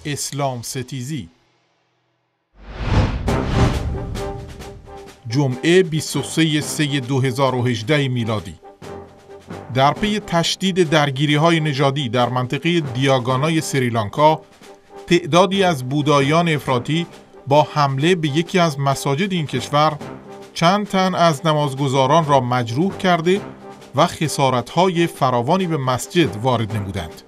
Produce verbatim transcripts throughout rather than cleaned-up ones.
اسلام ستیزی. جمعه بیست و سوم سپتامبر دو هزار و هجده میلادی. در پی تشدید درگیری‌های نژادی در منطقه دیاگانای سریلانکا، تعدادی از بودایان افراطی با حمله به یکی از مساجد این کشور چند تن از نمازگزاران را مجروح کرده و خسارت‌های فراوانی به مسجد وارد نمودند.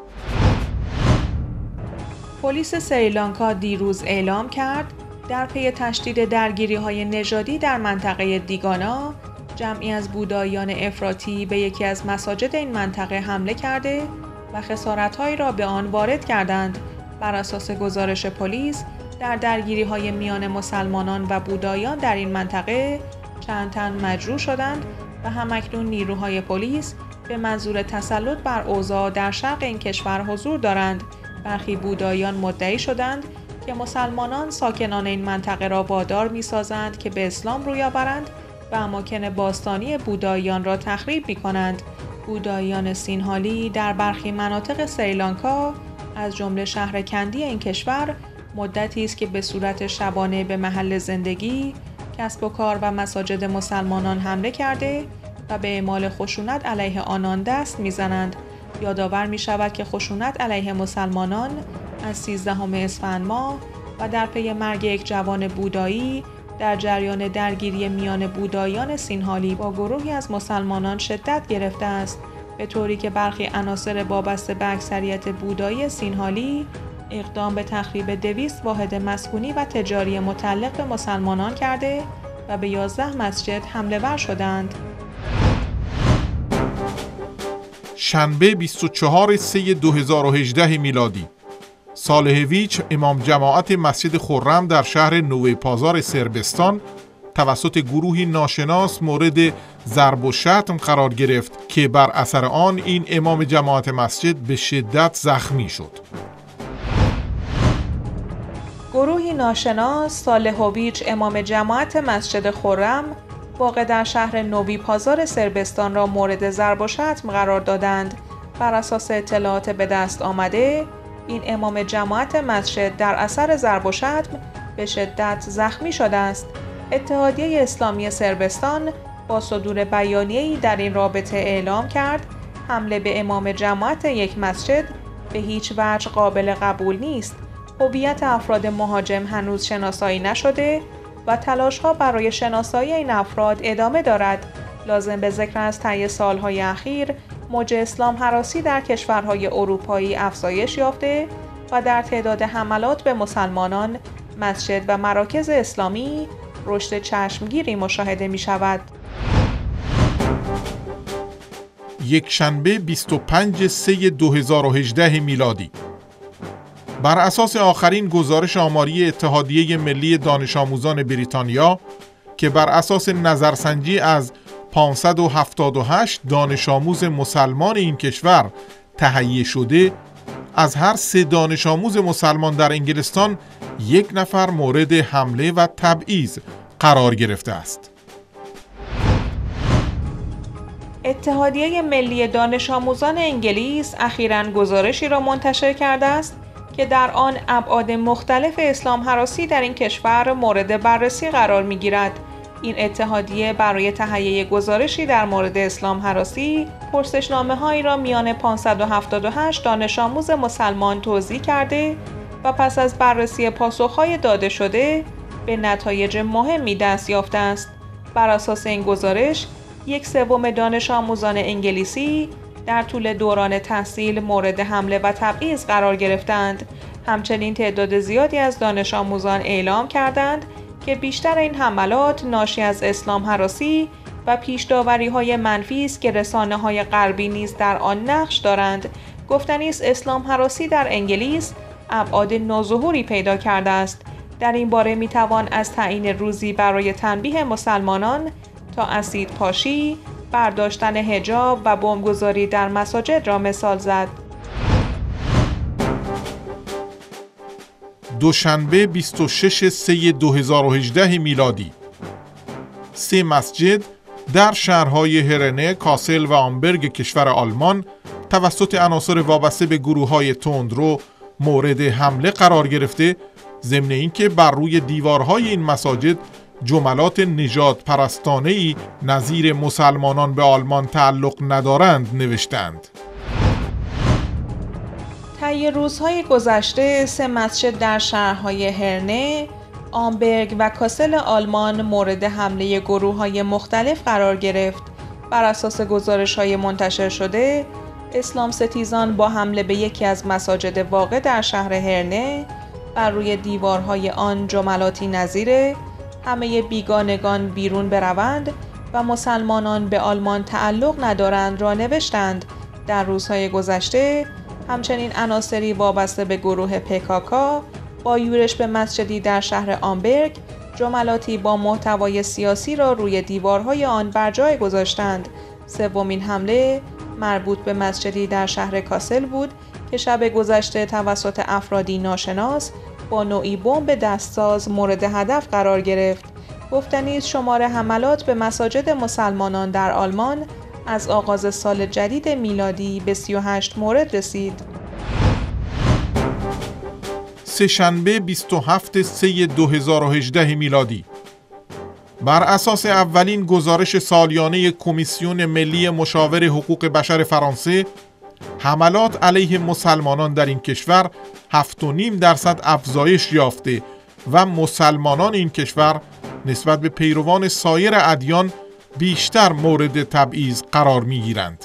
پلیس سریلانکا دیروز اعلام کرد در پی تشدید درگیری‌های نژادی در منطقه دیگانا، جمعی از بودایان افراطی به یکی از مساجد این منطقه حمله کرده و خسارت‌هایی را به آن وارد کردند. بر اساس گزارش پلیس، در درگیری‌های میان مسلمانان و بودایان در این منطقه چند تن مجروح شدند و همکنون نیروهای پلیس به منظور تسلط بر اوضاع در شرق این کشور حضور دارند. برخی بودایان مدعی شدند که مسلمانان ساکنان این منطقه را وادار می‌سازند که به اسلام روی آورند و اماکن باستانی بودایان را تخریب می‌کنند. بودایان سینهالی در برخی مناطق سریلانکا از جمله شهر کندی این کشور مدتی است که به صورت شبانه به محل زندگی، کسب و کار و مساجد مسلمانان حمله کرده و به اعمال خشونت علیه آنان دست می‌زنند. یادآور می‌شود که خشونت علیه مسلمانان از سیزدهم اسفند ماه و در پی مرگ یک جوان بودایی در جریان درگیری میان بودایان سینهالی با گروهی از مسلمانان شدت گرفته است، به طوری که برخی عناصر وابسته به اکثریت بودایی سینهالی اقدام به تخریب دویست واحد مسکونی و تجاری متعلق به مسلمانان کرده و به یازده مسجد حمله ور شدند. شنبه بیست و چهارم سپتامبر دو هزار و هجده میلادی. صالح ویچ، امام جماعت مسجد خرم در شهر نوی پازار سربستان، توسط گروهی ناشناس مورد ضرب و شتم قرار گرفت که بر اثر آن این امام جماعت مسجد به شدت زخمی شد. گروهی ناشناس صالح ویچ، امام جماعت مسجد خرم واقع در شهر نوی پازار سربستان را مورد ضرب و شتم قرار دادند. بر اساس اطلاعات به دست آمده، این امام جماعت مسجد در اثر ضرب و شتم به شدت زخمی شده است. اتحادیه اسلامی سربستان با صدور بیانیه‌ای در این رابطه اعلام کرد حمله به امام جماعت یک مسجد به هیچ وجه قابل قبول نیست. هویت افراد مهاجم هنوز شناسایی نشده و تلاش‌ها برای شناسایی این افراد ادامه دارد. لازم به ذکر است طی سال‌های اخیر موج اسلام هراسی در کشورهای اروپایی افزایش یافته و در تعداد حملات به مسلمانان، مسجد و مراکز اسلامی رشد چشمگیری مشاهده می‌شود. یک شنبه بیست و پنجم سپتامبر دو هزار و هجده میلادی. بر اساس آخرین گزارش آماری اتحادیه ملی دانش آموزان بریتانیا که بر اساس نظرسنجی از پانصد و هفتاد و هشت دانش آموز مسلمان این کشور تهیه شده، از هر سه دانش آموز مسلمان در انگلستان یک نفر مورد حمله و تبعیض قرار گرفته است. اتحادیه ملی دانش آموزان انگلیس اخیراً گزارشی را منتشر کرده است که در آن ابعاد مختلف اسلام هراسی در این کشور مورد بررسی قرار می‌گیرد. این اتحادیه برای تهیه گزارشی در مورد اسلام هراسی پرسشنامه‌هایی را میان پانصد و هفتاد و هشت دانش آموز مسلمان توزیع کرده و پس از بررسی پاسخ‌های داده شده به نتایج مهمی دست یافته است. بر اساس این گزارش، یک سوم دانش آموزان انگلیسی در طول دوران تحصیل مورد حمله و تبعیض قرار گرفتند. همچنین تعداد زیادی از دانش آموزان اعلام کردند که بیشتر این حملات ناشی از اسلام هراسی و پیش داوری‌های منفی است که رسانه‌های غربی نیز در آن نقش دارند. گفتنی است اسلام هراسی در انگلیس ابعاد نوظهوری پیدا کرده است. در این باره می‌توان از تعیین روزی برای تنبیه مسلمانان تا اسید پاشی، برداشتن حجاب و بمبگذاری در مساجد را مثال زد. دوشنبه بیست و ششم سپتامبر دو هزار و هجده میلادی. سه مسجد در شهرهای هرنه، کاسل و آمبرگ کشور آلمان توسط عناصر وابسته به گروه‌های تندرو مورد حمله قرار گرفته، ضمن اینکه بر روی دیوارهای این مساجد جملات نژاد پرستانه‌ای نظیر مسلمانان به آلمان تعلق ندارند نوشتند. طی روزهای گذشته سه مسجد در شهرهای هرنه، آمبرگ و کاسل آلمان مورد حمله گروه‌های مختلف قرار گرفت. بر اساس گزارش‌های منتشر شده، اسلام ستیزان با حمله به یکی از مساجد واقع در شهر هرنه بر روی دیوارهای آن جملاتی نظیر همه بیگانگان بیرون بروند و مسلمانان به آلمان تعلق ندارند را نوشتند. در روزهای گذشته همچنین عناصری وابسته به گروه پکاکا با یورش به مسجدی در شهر آمبرگ جملاتی با محتوای سیاسی را روی دیوارهای آن بر جای گذاشتند. سومین حمله مربوط به مسجدی در شهر کاسل بود که شب گذشته توسط افرادی ناشناس با نوعی بمب دستساز مورد هدف قرار گرفت. گفتنی است شمار حملات به مساجد مسلمانان در آلمان از آغاز سال جدید میلادی به سی و هشت مورد رسید. سه‌شنبه بیست و هفتم سه دو هزار و هجده میلادی، بر اساس اولین گزارش سالیانه کمیسیون ملی مشاور حقوق بشر فرانسه، حملات علیه مسلمانان در این کشور هفت و نیم درصد افزایش یافته و مسلمانان این کشور نسبت به پیروان سایر ادیان بیشتر مورد تبعیض قرار می‌گیرند.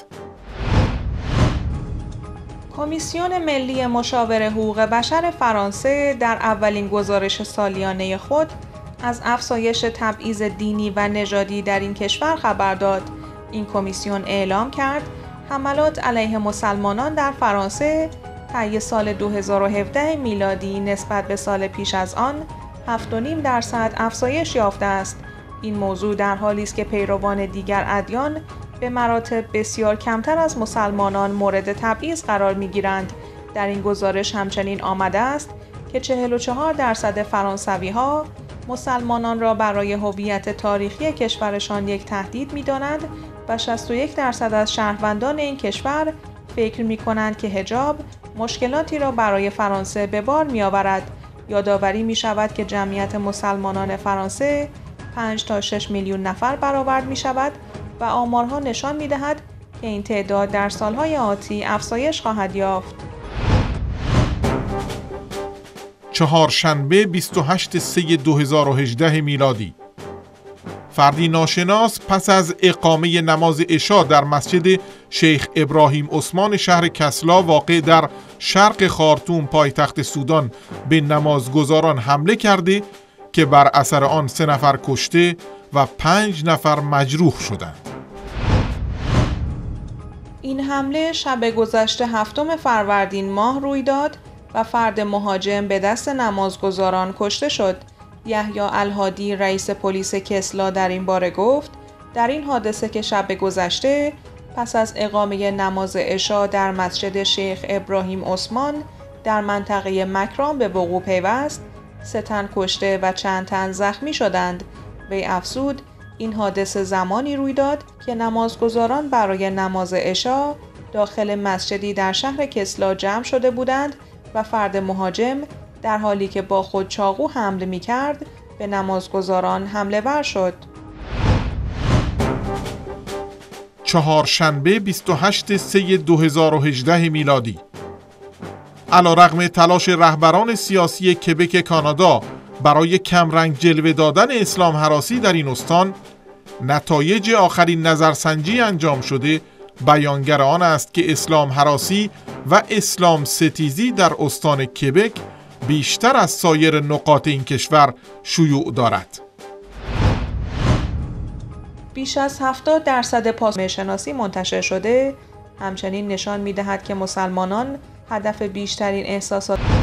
کمیسیون ملی مشاور حقوق بشر فرانسه در اولین گزارش سالیانه خود از افزایش تبعیض دینی و نژادی در این کشور خبر داد. این کمیسیون اعلام کرد حملات علیه مسلمانان در فرانسه طی سال دو هزار و هفده میلادی نسبت به سال پیش از آن هفت و نیم درصد افزایش یافته است. این موضوع در حالی است که پیروان دیگر ادیان به مراتب بسیار کمتر از مسلمانان مورد تبعیض قرار می‌گیرند. در این گزارش همچنین آمده است که چهل و چهار درصد فرانسوی‌ها مسلمانان را برای هویت تاریخی کشورشان یک تهدید می‌دانند و شصت و یک درصد از شهروندان این کشور فکر می‌کنند که حجاب مشکلاتی را برای فرانسه به بار می‌آورد. یادآوری می‌شود که جمعیت مسلمانان فرانسه پنج تا شش میلیون نفر برآورد می‌شود و آمارها نشان می‌دهد که این تعداد در سال‌های آتی افزایش خواهد یافت. چهارشنبه بیست و هشتم سه دو هزار و هجده میلادی، فردی ناشناس پس از اقامه نماز عشا در مسجد شیخ ابراهیم عثمان شهر کسلا واقع در شرق خارتوم پایتخت سودان به نمازگزاران حمله کرده که بر اثر آن سه نفر کشته و پنج نفر مجروح شدند. این حمله شب گذشته هفتم فروردین ماه روی داد و فرد مهاجم به دست نمازگزاران کشته شد. یحیی الهادی رئیس پلیس کسلا در این باره گفت در این حادثه که شب گذشته پس از اقامه نماز عشا در مسجد شیخ ابراهیم عثمان در منطقه مکران به وقوع پیوست، سه تن کشته و چند تن زخمی شدند. وی افزود این حادثه زمانی روی داد که نمازگزاران برای نماز عشا داخل مسجدی در شهر کسلا جمع شده بودند و فرد مهاجم در حالی که با خود چاقو حمله می کرد به نمازگزاران حمله ور شد. چهارشنبه بیست و هشتم سه دو هزار و هجده میلادی، علیرغم تلاش رهبران سیاسی کبک کانادا برای کمرنگ جلوه دادن اسلام هراسی در این استان، نتایج آخرین نظرسنجی انجام شده بیانگر آن است که اسلام هراسی و اسلام ستیزی در استان کبک بیشتر از سایر نقاط این کشور شیوع دارد. بیش از هفتاد درصد پاسخ شناسی منتشر شده همچنین نشان می‌دهد که مسلمانان هدف بیشترین احساسات